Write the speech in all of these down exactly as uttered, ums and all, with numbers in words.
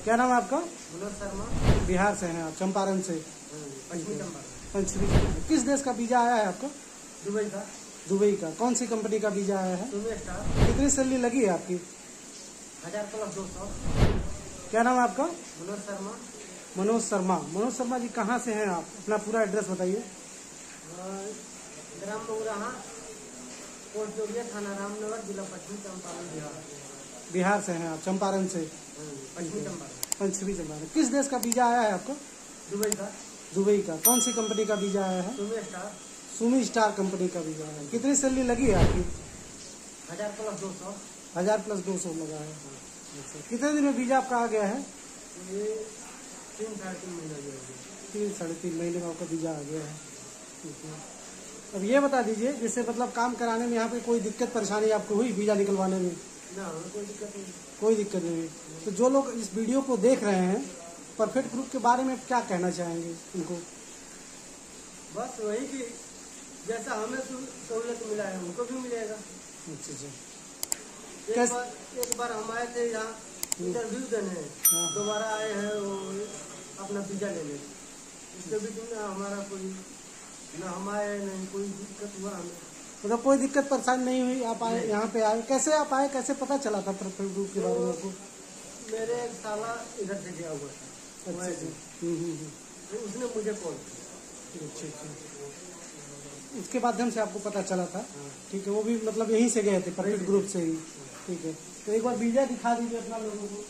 क्या नाम है आपका? मनोज शर्मा। बिहार से हैं आप, चंपारण से? पश्चिमी चंपारण। पश्चिमी चंपारण। किस देश का वीजा आया है आपको? दुबई का। दुबई का। कौन सी कंपनी का वीजा आया है? Sumi star. कितनी सैलरी लगी है आपकी? हजार प्लस दो सौ। क्या नाम है आपका? मनोज शर्मा। मनोज शर्मा। मनोज शर्मा जी कहाँ से हैं आप? अपना पूरा एड्रेस बताइए। ग्राम बउराहा, पोस्ट जोगिया, थाना रामनगर, जिला पश्चिमी चंपारण, बिहार। बिहार से हैं आप, चंपारण से? पश्चिमी चंपारण। पश्चिमी चंपारण। किस देश का वीजा आया है आपको? दुबई का। दुबई का। कौन सी कंपनी का वीजा आया है? Sumi Star. Sumi Star company का वीजा आया है। कितनी सैलरी लगी है आपकी? हजार प्लस दो सौ। हजार प्लस दो सौ लगा है। अच्छा, कितने दिन में वीजा आपका आ गया है? ये तीन साढ़े तीन महीने हो गए। तीन साढ़े तीन महीने में आपका वीजा आ गया है। ठीक है। अब ये बता दीजिए, जैसे मतलब काम कराने में यहाँ पे कोई दिक्कत परेशानी आपको हुई वीजा निकलवाने में? ना, कोई दिक्कत नहीं। कोई दिक्कत नहीं हुई। तो जो लोग इस वीडियो को देख रहे हैं, परफेक्ट ग्रुप के बारे में क्या कहना चाहेंगे उनको? बस वही कि जैसा हमें सहूलत मिला है उनको भी मिलेगा। अच्छा अच्छा। एक बार एक बार हम आए थे यहाँ इंटरव्यू देने, दोबारा आए हैं वो अपना वीजा लेने। इसके बीच में हमारा कोई ना हम आए नहीं कोई दिक्कत हुआ हमें। मतलब कोई दिक्कत परेशानी नहीं हुई? आप आए यहाँ पे आए, कैसे आप आए, कैसे पता चला था परफेक्ट ग्रुप के बारे में आपको? मेरे एक साला इधर से गया हुआ था। अच्छा अच्छा। हम्म हम्म हम्म। उसने मुझे कॉल किया। अच्छा अच्छा। उसके माध्यम से आपको पता चला था? ठीक है। वो भी मतलब यहीं से गए थे, परफेक्ट ग्रुप से ही? ठीक है। तो एक बार वीजा दिखा दीजिए अपना लोगों को।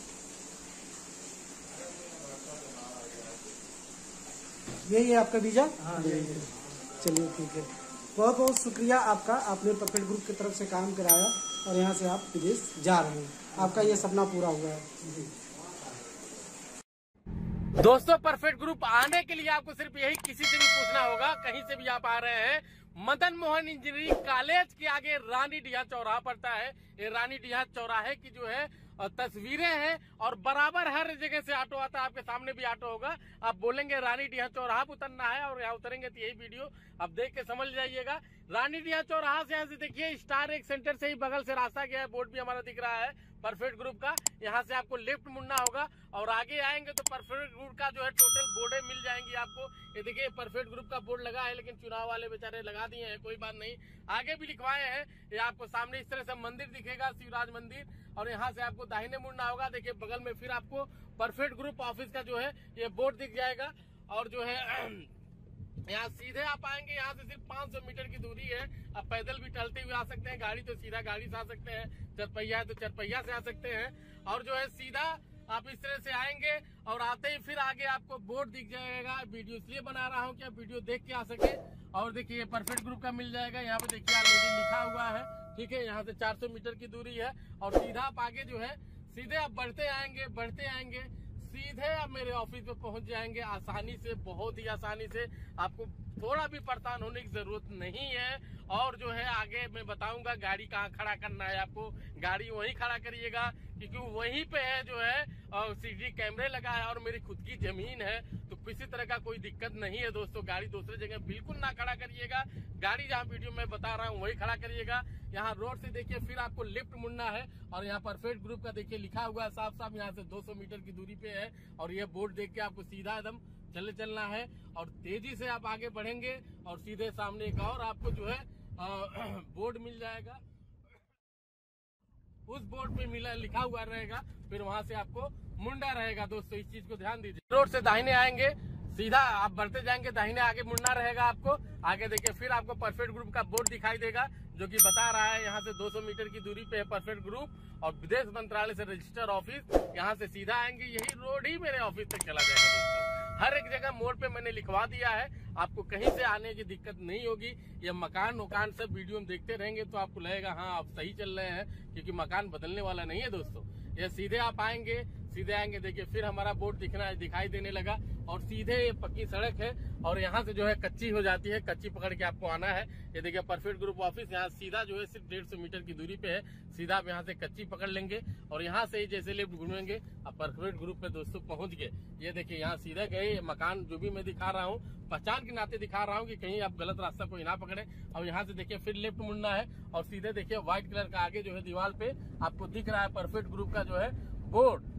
यही है आपका वीजा? हाँ, चलिए ठीक है। बहुत बहुत शुक्रिया आपका, आपने परफेक्ट ग्रुप की तरफ से काम कराया और यहाँ से आप विदेश जा रहे हैं। आपका ये सपना पूरा हुआ है। दोस्तों, परफेक्ट ग्रुप आने के लिए आपको सिर्फ यही किसी से भी पूछना होगा, कहीं से भी आप आ रहे हैं, मदन मोहन इंजीनियरिंग कॉलेज के आगे रानी डीहा चौराहा पड़ता है। ये रानी डीहा चौराहे की जो है तस्वीरें हैं और बराबर हर जगह से ऑटो आता है। आपके सामने भी ऑटो होगा, आप बोलेंगे रानी डीहा चौराहा पर उतरना है और यहाँ उतरेंगे तो यही वीडियो आप देख के समझ जाइएगा। रानी डीहा चौराहा से यहाँ से देखिए स्टार एक सेंटर से ही बगल से रास्ता गया है, बोर्ड भी हमारा दिख रहा है परफेक्ट ग्रुप का। यहाँ से आपको लेफ्ट मुड़ना होगा और आगे आएंगे तो परफेक्ट ग्रुप का जो है टोटल बोर्डे मिल जाएंगी आपको। ये देखिए परफेक्ट ग्रुप का बोर्ड लगा है, लेकिन चुनाव वाले बेचारे लगा दिए हैं, कोई बात नहीं, आगे भी लिखवाए हैं। ये आपको सामने इस तरह से मंदिर दिखेगा, शिवराज मंदिर, और यहाँ से आपको दाहिने मुड़ना होगा। देखिए बगल में फिर आपको परफेक्ट ग्रुप ऑफिस का जो है ये बोर्ड दिख जाएगा। और जो है यहाँ सीधे आप आएंगे, यहाँ से सिर्फ पाँच सौ मीटर की दूरी है। आप पैदल भी टहलते हुए आ सकते हैं, गाड़ी तो सीधा गाड़ी से आ सकते हैं, चरपहिया है तो चरपहिया से आ सकते हैं। और जो है सीधा आप इस तरह से आएंगे और आते ही फिर आगे आपको बोर्ड दिख जाएगा। वीडियो इसलिए बना रहा हूँ कि आप वीडियो देख के आ सके। और देखिए परफेक्ट ग्रुप का मिल जाएगा, यहाँ पे देखिए ऑलरेडी लिखा हुआ है। ठीक है, यहाँ से चार सौ मीटर की दूरी है और सीधा आप आगे जो है सीधे आप बढ़ते आएंगे बढ़ते आएंगे सीधे आप मेरे ऑफिस पे पहुंच जाएंगे आसानी से, बहुत ही आसानी से। आपको थोड़ा भी परेशान होने की जरूरत नहीं है। और जो है आगे मैं बताऊंगा गाड़ी कहाँ खड़ा करना है आपको, गाड़ी वहीं खड़ा करिएगा क्योंकि वहीं पे है जो है सीसी कैमरे लगा है और मेरी खुद की जमीन है, तो किसी तरह का कोई दिक्कत नहीं है दोस्तों। गाड़ी दूसरी जगह बिल्कुल ना खड़ा करिएगा, गाड़ी जहाँ वीडियो में बता रहा हूँ वही खड़ा करिएगा। यहाँ रोड से देखिए फिर आपको लेफ्ट मुड़ना है और यहाँ परफेक्ट ग्रुप का देखिए लिखा हुआ है साफ साफ, यहाँ से दो सौ मीटर की दूरी पे है। और ये बोर्ड देख के आपको सीधा एकदम चले चलना है और तेजी से आप आगे बढ़ेंगे और सीधे सामने एक और आपको जो है आ, बोर्ड मिल जाएगा। उस बोर्ड पे मिला लिखा हुआ रहेगा, फिर वहां से आपको मुंडा रहेगा। दोस्तों इस चीज को ध्यान दीजिए। रोड से दाहिने आएंगे, सीधा आप बढ़ते जाएंगे, दाहिने आगे मुड़ना रहेगा आपको। आगे देखिए फिर आपको परफेक्ट ग्रुप का बोर्ड दिखाई देगा जो कि बता रहा है यहाँ से दो सौ मीटर की दूरी पे है परफेक्ट ग्रुप और विदेश मंत्रालय से रजिस्टर ऑफिस। यहाँ से सीधा आएंगे, यही रोड ही मेरे ऑफिस तक चला जाएगा दोस्तों। हर एक जगह मोड़ पे मैंने लिखवा दिया है, आपको कहीं से आने की दिक्कत नहीं होगी। ये मकान वकान सब वीडियो में देखते रहेंगे तो आपको लगेगा हाँ आप सही चल रहे हैं, क्योंकि मकान बदलने वाला नहीं है दोस्तों। ये सीधे आप आएंगे, सीधे आएंगे देखिए फिर हमारा बोर्ड दिखना दिखाई देने लगा और सीधे ये पक्की सड़क है और यहाँ से जो है कच्ची हो जाती है, कच्ची पकड़ के आपको आना है। ये देखिए परफेक्ट ग्रुप ऑफिस यहाँ सीधा जो है सिर्फ डेढ़ सौ मीटर की दूरी पे है। सीधा आप यहाँ से कच्ची पकड़ लेंगे और यहाँ से ही जैसे लेफ्ट घूमेंगे आप परफेक्ट ग्रुप पे दोस्तों पहुंच गए। ये देखिए यहाँ सीधा गए, मकान जो भी मैं दिखा रहा हूँ पहचान के नाते दिखा रहा हूँ कि कहीं आप गलत रास्ता कोई ना पकड़े। और यहाँ से देखिए फिर लेफ्ट मुड़ना है और सीधे देखिए व्हाइट कलर का आगे जो है दीवार पे आपको दिख रहा है परफेक्ट ग्रुप का जो है बोर्ड।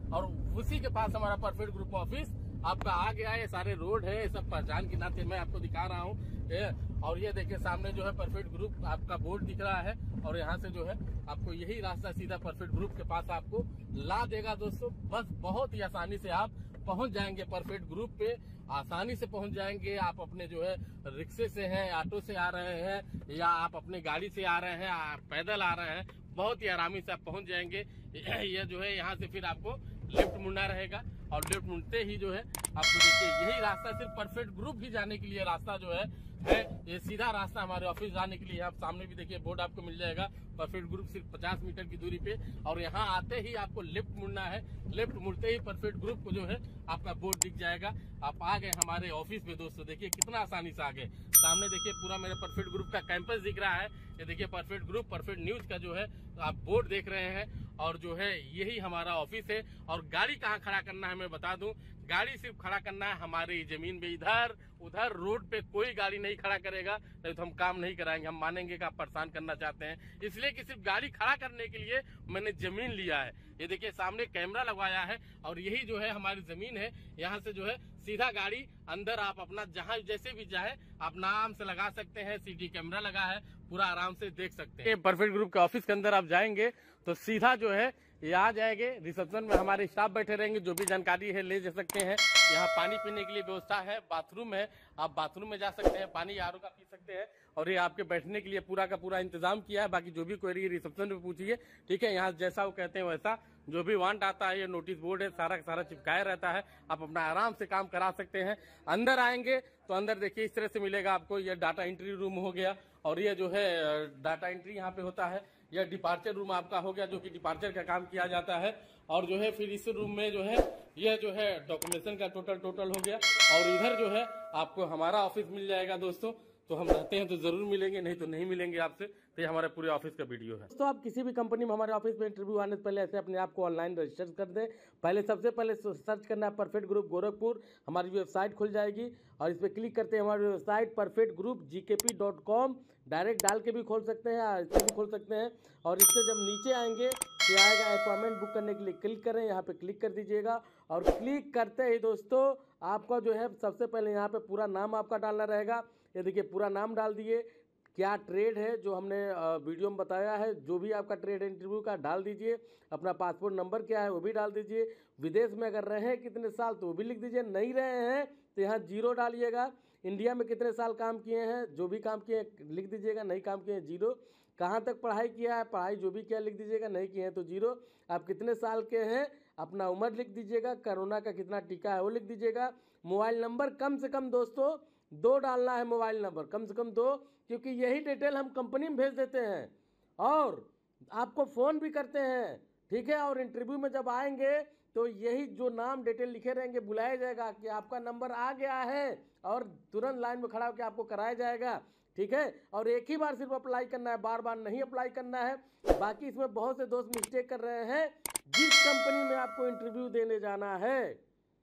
और उसी के पास हमारा परफेक्ट ग्रुप ऑफिस आपका आ गया है। ये सारे रोड है, ये सब पहचान के नाते मैं आपको दिखा रहा हूँ। और ये देखिए सामने जो है परफेक्ट ग्रुप आपका बोर्ड दिख रहा है, और यहाँ से जो है आपको यही रास्ता सीधा परफेक्ट ग्रुप के पास आपको ला देगा दोस्तों। बस बहुत ही आसानी से आप पहुंच जाएंगे परफेक्ट ग्रुप पे, आसानी से पहुंच जाएंगे। आप अपने जो है रिक्शे से हैं, ऑटो से आ रहे हैं, या आप अपने गाड़ी से आ रहे हैं, आप पैदल आ रहे हैं, बहुत ही आरामी से आप पहुंच जाएंगे। ये जो है यहाँ से फिर आपको लेफ्ट मुड़ना रहेगा, और लेफ्ट मुड़ते ही जो है आपको देखिए यही रास्ता सिर्फ परफेक्ट ग्रुप ही जाने के लिए रास्ता जो है है ये सीधा रास्ता हमारे ऑफिस जाने के लिए। आप सामने भी देखिए बोर्ड आपको मिल जाएगा, परफेक्ट ग्रुप सिर्फ पचास मीटर की दूरी पे। और यहाँ आते ही आपको लेफ्ट मुड़ना है, लेफ्ट मुड़ते ही परफेक्ट ग्रुप को जो है आपका बोर्ड दिख जाएगा। आप आ गए हमारे ऑफिस में दोस्तों, देखिए कितना आसानी से आ गए। सामने देखिए पूरा मेरा परफेक्ट ग्रुप का कैंपस दिख रहा है। ये देखिए परफेक्ट ग्रुप परफेक्ट न्यूज का जो है आप बोर्ड देख रहे हैं, और जो है यही हमारा ऑफिस है। और गाड़ी कहाँ खड़ा करना है मैं बता दूं, गाड़ी सिर्फ खड़ा करना है हमारी जमीन पे। इधर उधर रोड पे कोई गाड़ी नहीं खड़ा करेगा, नहीं तो हम काम नहीं कराएंगे, हम मानेंगे कि आप परेशान करना चाहते हैं। इसलिए कि सिर्फ गाड़ी खड़ा करने के लिए मैंने जमीन लिया है। ये देखिए सामने कैमरा लगवाया है, और यही जो है हमारी जमीन है। यहाँ से जो है सीधा गाड़ी अंदर आप अपना जहाँ जैसे भी चाहे आप नाम से लगा सकते हैं। सीटी कैमरा लगा है, पूरा आराम से देख सकते हैं। परफेक्ट ग्रुप के ऑफिस के अंदर आप जाएंगे तो सीधा जो है ये आ जाएंगे। रिसेप्शन में हमारे स्टाफ बैठे रहेंगे, जो भी जानकारी है ले जा सकते हैं। यहाँ पानी पीने के लिए व्यवस्था है, बाथरूम है, आप बाथरूम में जा सकते हैं, पानी आर ओ का पी सकते हैं। और ये आपके बैठने के लिए पूरा का पूरा इंतजाम किया है। बाकी जो भी क्वेरी रिसेप्शन में पूछिए, ठीक है। यहाँ जैसा वो कहते हैं वैसा जो भी वांट आता है, ये नोटिस बोर्ड है, सारा सारा चिपकाया रहता है। आप अपना आराम से काम करा सकते हैं। अंदर आएंगे तो अंदर देखिए इस तरह से मिलेगा आपको। ये डाटा एंट्री रूम हो गया, और ये जो है डाटा एंट्री यहाँ पे होता है। यह डिपार्चर रूम आपका हो गया, जो कि डिपार्चर का काम किया जाता है। और जो है फिर इस रूम में जो है यह जो है डॉक्यूमेंटेशन का टोटल टोटल हो गया। और इधर जो है आपको हमारा ऑफिस मिल जाएगा दोस्तों। तो हम रहते हैं तो जरूर मिलेंगे, नहीं तो नहीं मिलेंगे आपसे। तो ये हमारे पूरे ऑफिस का वीडियो है। तो आप किसी भी कंपनी में हमारे ऑफिस में इंटरव्यू आने से पहले ऐसे अपने आप को ऑनलाइन रजिस्टर कर दें। पहले सबसे पहले सर्च करना है परफेक्ट ग्रुप गोरखपुर, हमारी वेबसाइट खुल जाएगी, और इस पर क्लिक करते हैं हमारी वेबसाइट परफेक्ट ग्रुप जी के पी डॉट कॉम। डायरेक्ट डाल के भी खोल सकते हैं, इससे भी खोल सकते हैं। और इससे जब नीचे आएंगे तो आएगा अपॉइंटमेंट बुक करने के लिए क्लिक करें, यहाँ पे क्लिक कर दीजिएगा। और क्लिक करते ही दोस्तों आपका जो है सबसे पहले यहाँ पे पूरा नाम आपका डालना रहेगा। ये देखिए पूरा नाम डाल दिए, क्या ट्रेड है जो हमने वीडियो में बताया है, जो भी आपका ट्रेड है इंटरव्यू का डाल दीजिए। अपना पासपोर्ट नंबर क्या है वो भी डाल दीजिए। विदेश में अगर रहे हैं कितने साल तो वो भी लिख दीजिए, नहीं रहे हैं तो यहाँ जीरो डालिएगा। इंडिया में कितने साल काम किए हैं, जो भी काम किए हैं लिख दीजिएगा, नहीं काम किए हैं जीरो। कहाँ तक पढ़ाई किया है, पढ़ाई जो भी किया लिख दीजिएगा, नहीं किए हैं तो जीरो। आप कितने साल के हैं, अपना उम्र लिख दीजिएगा, कोरोना का कितना टीका है वो लिख दीजिएगा। मोबाइल नंबर कम से कम दोस्तों दो डालना है, मोबाइल नंबर कम से कम दो, क्योंकि यही डिटेल हम कंपनी में भेज देते हैं और आपको फ़ोन भी करते हैं, ठीक है। और इंटरव्यू में जब आएंगे तो यही जो नाम डिटेल लिखे रहेंगे बुलाया जाएगा कि आपका नंबर आ गया है, और तुरंत लाइन में खड़ा होकर आपको कराया जाएगा, ठीक है। और एक ही बार सिर्फ अप्लाई करना है, बार बार नहीं अप्लाई करना है। बाकी इसमें बहुत से दोस्त मिस्टेक कर रहे हैं। जिस कंपनी में आपको इंटरव्यू देने जाना है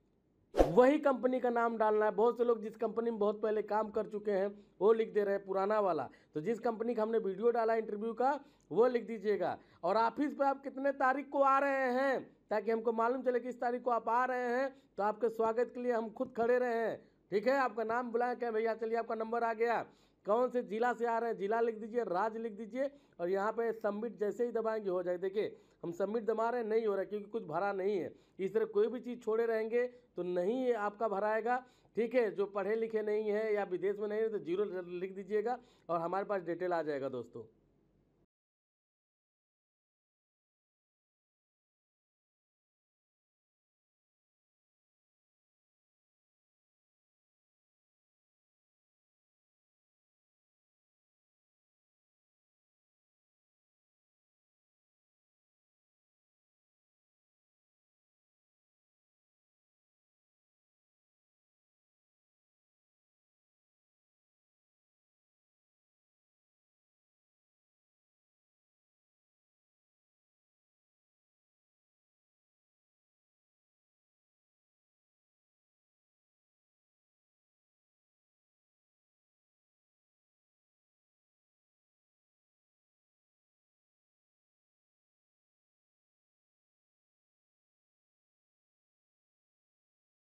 वही कंपनी का नाम डालना है। बहुत से लोग जिस कंपनी में बहुत पहले काम कर चुके हैं वो लिख दे रहे हैं पुराना वाला। तो जिस कंपनी का हमने वीडियो डाला इंटरव्यू का वो लिख दीजिएगा। और ऑफिस पे आप कितने तारीख को आ रहे हैं, ताकि हमको मालूम चले कि इस तारीख को आप आ रहे हैं, तो आपके स्वागत के लिए हम खुद खड़े रहे हैं, ठीक है। आपका नाम बुलाएं, क्या भैया चलिए आपका नंबर आ गया, कौन से जिला से आ रहे हैं जिला लिख दीजिए, राज्य लिख दीजिए। और यहाँ पे सबमिट जैसे ही दबाएंगे हो जाए। देखिए हम सबमिट दबा रहे हैं, नहीं हो रहा है क्योंकि कुछ भरा नहीं है। इस तरह कोई भी चीज़ छोड़े रहेंगे तो नहीं आपका भराएगा, ठीक है। जो पढ़े लिखे नहीं है या विदेश में नहीं है तो जीरो लिख दीजिएगा और हमारे पास डिटेल आ जाएगा दोस्तों।